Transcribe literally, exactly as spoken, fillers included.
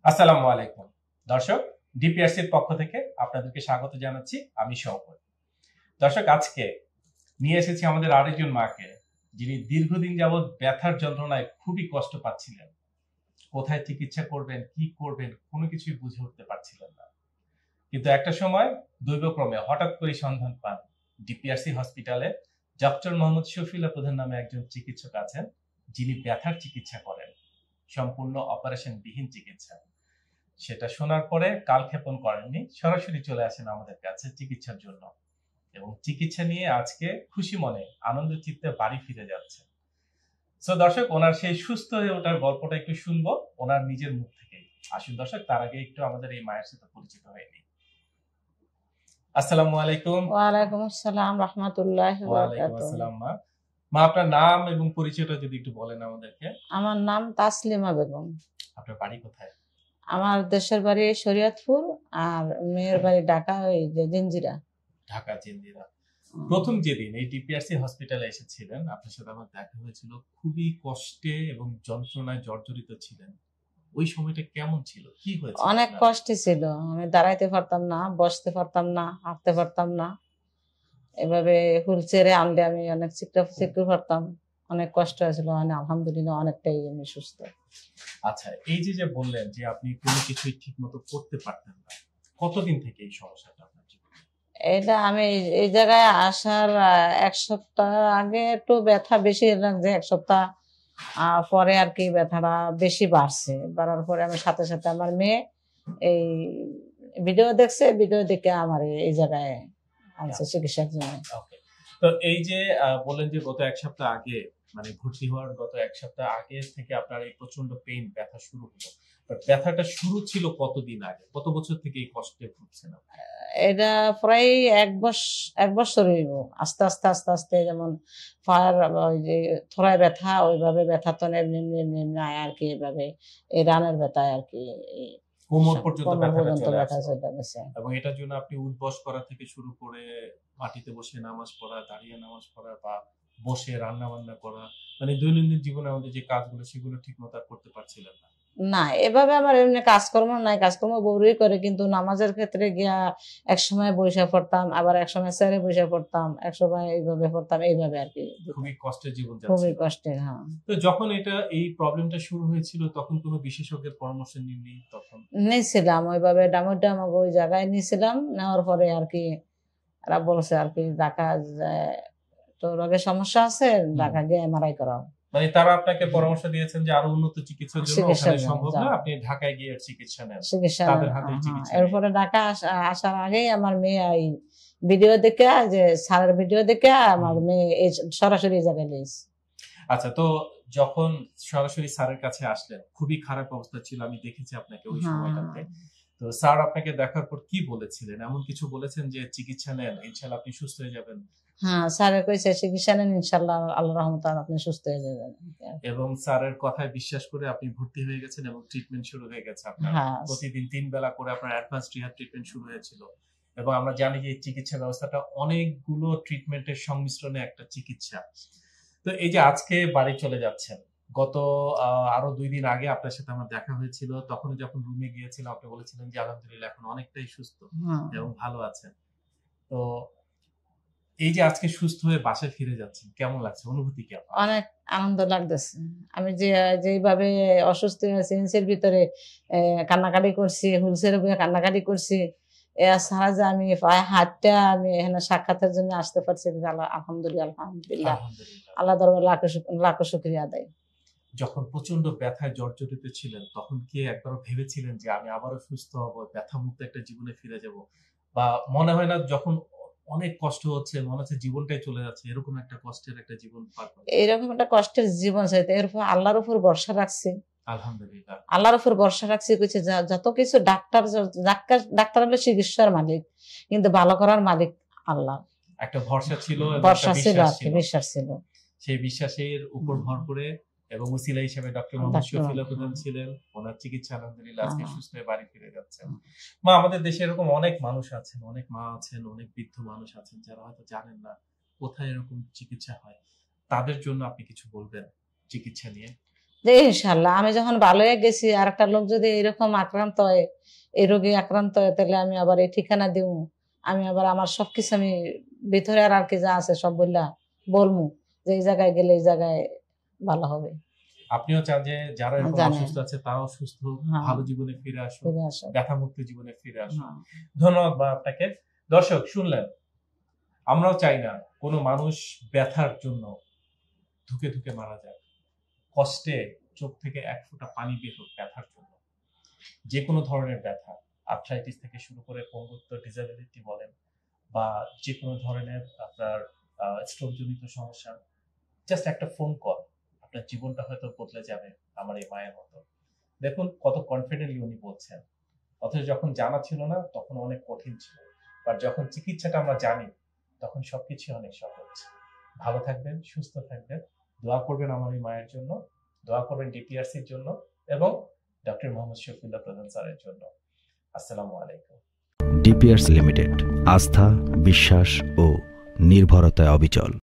আসসালামু আলাইকুম দর্শক, ডিপিআরসির পক্ষ থেকে আপনাদেরকে স্বাগত জানাচ্ছি। আমি শওকত। দর্শক, আজকে নিয়ে এসেছি আমাদের আরেকজন মাকে, যিনি দীর্ঘদিন যাবৎ ব্যথার যন্ত্রণায় খুবই কষ্ট পাচ্ছিলেন। কোথায় চিকিৎসা করবেন, কি করবেন, কোনো কিছুই বুঝে উঠতে পারছিলেন না। কিন্তু একটা সময় দৈবক্রমে হঠাৎ করে সন্ধান পান ডিপিআরসি হসপিটালে ডক্টর মোহাম্মদ শফিউল্লাহ প্রধান নামে একজন চিকিৎসক আছেন, যিনি ব্যথার চিকিৎসা করেন, সম্পূর্ণ অপারেশন বিহীন চিকিৎসা। সেটা শোনার পরে কালক্ষেপণ করেননি, সরাসরি চলে আসেন আমাদের কাছে চিকিৎসার জন্য এবং চিকিৎসা নিয়ে আজকে খুশি মনে আনন্দ চিত্তে বাড়ি ফিরে যাচ্ছে। সো দর্শক, ওনার সেই সুস্থ হয়ে ওঠার গল্পটা একটু শুনবো ওনার নিজের মুখ থেকেই। আসুন দর্শক, তার আগে একটু আমাদের এই মায়ের সাথে পরিচিত হয়ে নিই। আসসালামু আলাইকুম। ওয়ালাইকুম আসসালাম রাহমাতুল্লাহি ওয়া ওয়ালাইকুম বারাকাতুহু। আসসালাম মা। মা, আপনার নাম এবং পরিচয়টা যদি একটু বলেন আমাদেরকে। আমার নাম তাসলিমা বেগম। আপনার বাড়ি কোথায়? আমার দেশের বাড়ি শরীয়তপুর আর মেয়ের বাড়ি ঢাকা, ওই যে জিঞ্জিরা। ঢাকা জিঞ্জিরা। প্রথম যেদিন এই ডিপিআরসি হসপিটালে এসেছিলেন, আপনার সাথে আমার দেখা হয়েছিল, খুবই কষ্টে এবং যন্ত্রণায় জর্জরিত ছিলেন। ওই সময়টা কেমন ছিল, কি হয়েছিল? অনেক কষ্টে ছিল। আমি দাঁড়াইতে পারতাম না, বসতে পারতাম না, হাঁটতে পারতাম না। এভাবে হুইল চেয়ারে আনলে আমি অনেক চিকটা চিকতে পারতাম। অনেক কষ্ট হয়েছিল। মানে আলহামদুলিল্লাহ অনেকটাই আমি সুস্থ। আচ্ছা, এই যে যে বললেন যে আপনি কোনো কিছুই ঠিক মতো করতে পারতেন না, কতদিন থেকে এই সমস্যাটা আপনার জীবনে? এটা আমি এই জায়গায় আসার এক সপ্তাহ আগে একটু ব্যথা বেশি লাগছে, এক সপ্তাহ আহ পরে আর কি ব্যথাটা বেশি বাড়ছে। বাড়ার পরে আমি সাথে সাথে আমার মেয়ে এই ভিডিও দেখছে, ভিডিও দেখে আমার এই জায়গায় আনছে চিকিৎসার জন্য। ওকে। তো এই যে বললেন যে গত এক সপ্তাহ আগে, মানে ভর্তি হওয়ার গত এক সপ্তাহ আগে থেকে আপনার এই প্রচন্ড পেইন, ব্যথা শুরু হলো। বাট ব্যথাটা শুরু ছিল কতদিন আগে, কত বছর থেকে এই কষ্টে ভুগছেন আপনি? এটা প্রায় এক বছর এক বছর হইব। আস্তে আস্তে আস্তে আস্তে যেমন ফায়ার ওই যে থোড়ায় ব্যথা, ওইভাবে ব্যথা তো এমনি এমনি এমনি এমনি আয় আর কি, এভাবে এই রানের ব্যথায় আর কি কোমর পর্যন্ত কোমর ব্যথাটা পর্যন্ত চলে ব্যথা আসলো। চলে গেছে। এবং এটার জন্য আপনি উঠবস করা থেকে শুরু করে মাটিতে বসে নামাজ পড়া, দাঁড়িয়ে নামাজ পড়া, বা বসে রান্না বান্না করা, মানে দৈনন্দিন জীবনে আমাদের যে কাজগুলো সেগুলো ঠিক মতো আর করতে পারছিলেন না। না, এভাবে আমার এমনি কাজকর্ম নাই, কাজকর্ম বউরই করে, কিন্তু নামাজের ক্ষেত্রে গিয়া এক সময় বসে পড়তাম, আবার এক সময় স্যারে বসে পড়তাম, এক সময় এইভাবে পড়তাম, এইভাবে আর কি। খুবই কষ্টের জীবন খুবই যাচ্ছিল। কষ্টের। হ্যাঁ, তো যখন এটা এই প্রবলেমটা শুরু হয়েছিল তখন কোনো বিশেষজ্ঞের পরামর্শ নিননি তখন? নিয়েছিলাম ওইভাবে ডামোডা আমাকে ওই জায়গায় নিয়েছিলাম। নেওয়ার পরে আর কি এরা বলছে আর কি ঢাকা যে তো রোগের সমস্যা আছে, ঢাকা গিয়ে এমআরআই করাও। মানে তারা আপনাকে পরামর্শ দিয়েছেন যে আরো উন্নত চিকিৎসার জন্য চিকিৎসার ওখানে জন্য সম্ভব যাও। না, আপনি ঢাকায় গিয়ে চিকিৎসা নেন, চিকিৎসা তাদের নেন। হাতেই হ্যাঁ, চিকিৎসা নিন। এরপরে ঢাকা আসা- আসার আগেই আমার মেয়ে এই ভিডিও দেখে, যে স্যারের ভিডিও দেখে আমার মেয়ে এই সরাসরি এই জায়গায় লিয়েছে। আচ্ছা, তো যখন সরাসরি স্যারের কাছে আসলেন, খুবই খারাপ অবস্থা ছিল, আমি দেখেছি আপনাকে ওই সময়টাতে। তো স্যার আপনাকে দেখার পর কি বলেছিলেন? এমন কিছু বলেছেন যে চিকিৎসা নেন, ইনশাআল্লাহ আপনি সুস্থ হয়ে যাবেন? হ্যাঁ, স্যারে কইছে চিকিৎসা নেন, ইনশাআল্লাহ আল্লাহর রহমতে আপনি সুস্থ হয়ে যাবেন। এবং স্যারের কথায় বিশ্বাস করে আপনি ভর্তি হয়ে গেছেন এবং ট্রিটমেন্ট শুরু হয়ে গেছে আপনার। হ্যাঁ, প্রতিদিন তিন বেলা করে আপনার অ্যাডভান্স রিহ্যাব ট্রিটমেন্ট শুরু হয়েছিল। এবং আমরা জানি যে এই চিকিৎসা ব্যবস্থাটা অনেকগুলো ট্রিটমেন্টের সংমিশ্রণে একটা চিকিৎসা। তো এই যে আজকে বাড়ি চলে যাচ্ছেন, গত আহ, আরো দুই দিন আগে আপনার সাথে আমার দেখা হয়েছিল, তখন যখন রুমে গিয়েছিলাম আপনি বলেছিলেন যে আলহামদুলিল্লাহ এখন অনেকটাই সুস্থ এবং ভালো আছেন। তো এই যে আজকে সুস্থ হয়ে বাসায় ফিরে যাচ্ছেন, কেমন লাগছে, অনুভূতি কেমন? অনেক আনন্দ লাগতেছে। আমি যে যেভাবে অসুস্থ হয়েছি, এর ভিতরে কান্নাকাটি করছি, হুলসের উপরে কান্নাকাটি করছি, এছাড়া যে আমি পায়ে হাতটা আমি এখানে সাক্ষাতের জন্য আসতে পারছি, আলহামদুলিল্লাহ আলহামদুলিল্লাহ আল্লাহ দরবার লাখো লাখো শুকরিয়া আদায়। যখন প্রচন্ড ব্যথায় জর্জরিত ছিলেন তখন কি একবারও ভেবেছিলেন যে আমি আবারও সুস্থ হব, ব্যথা মুক্ত একটা জীবনে ফিরে যাব? বা মনে হয় না যখন অনেক কষ্ট হচ্ছে, মনে হচ্ছে জীবনটাই চলে যাচ্ছে, এরকম একটা কষ্টের একটা জীবন পার করে? এরকম একটা কষ্টের জীবন চাইতে এরপর আল্লাহর উপর ভরসা রাখছি। আলহামদুলিল্লাহ আল্লাহর উপর ভরসা রাখছি। কইছে যত কিছু ডাক্তার ডাক্তার ডাক্তার হলো চিকিৎসার মালিক, কিন্তু ভালো করার মালিক আল্লাহ। একটা ভরসা ছিল, ভরসা ছিল আর কি, বিশ্বাস ছিল। সেই বিশ্বাসের উপর ভর করে এবং উসিলা হিসেবে ডক্টর মোহাম্মদ শফিউল্লাহ প্রধান ছিলেন, ওনার চিকিৎসা আলহামদুলিল্লাহ আজকে সুস্থ হয়ে বাড়ি ফিরে যাচ্ছেন। মা, আমাদের দেশে এরকম অনেক মানুষ আছেন, অনেক মা আছেন, অনেক বৃদ্ধ মানুষ আছেন যারা হয়তো জানেন না কোথায় এরকম চিকিৎসা হয়। তাদের জন্য আপনি কিছু বলবেন চিকিৎসা নিয়ে? যে ইনশাল্লাহ আমি যখন ভালো হয়ে গেছি, আর একটা লোক যদি এরকম আক্রান্ত হয়, এই রোগে আক্রান্ত হয়, তাহলে আমি আবার এই ঠিকানা দিব, আমি আবার আমার সবকিছু আমি ভিতরে আর আর কি যা আছে সব বললা বলবো যে এই জায়গায় গেলে এই জায়গায় ভালো হবে। আপনিও চান যে যারা এরকম জানেন। অসুস্থ আছে তারাও সুস্থ হ্যাঁ। ভালো জীবনে ফিরে আসুক, ফিরে আসো। ব্যথামুক্ত জীবনে ফিরে আসুক। হ্যাঁ। ধন্যবাদ মা আপনাকে। দর্শক শুনলেন, আমরাও চাই না কোনো মানুষ ব্যথার জন্য ধুকে ধুকে মারা যায়, কষ্টে চোখ থেকে এক ফোঁটা পানি বের হোক ব্যথার জন্য। যে কোনো ধরনের ব্যথা, আর্থ্রাইটিস থেকে শুরু করে পঙ্গুত্ব, ডিসেবিলিটি বলেন, বা যে কোনো ধরনের আপনার স্ট্রোক জনিত সমস্যা, জাস্ট একটা ফোন কল, আপনার জীবনটা হয়তো বদলে যাবে আমার এই মায়ের মতো। দেখুন কত কনফিডেন্টলি উনি বলছেন, অথচ যখন জানা ছিল না তখন অনেক কঠিন ছিল, বাট যখন চিকিৎসাটা আমরা জানি তখন সবকিছু অনেক সহজ। ভালো থাকবেন, সুস্থ থাকবেন, দোয়া করবেন আমার এই মায়ের জন্য, দোয়া করবেন ডিপিআরসির জন্য এবং ডক্টর মোহাম্মদ শফিউল্লাহ প্রধান স্যারের জন্য। আসসালামু আলাইকুম। ডিপিআরসি লিমিটেড, আস্থা, বিশ্বাস ও নির্ভরতায় অবিচল।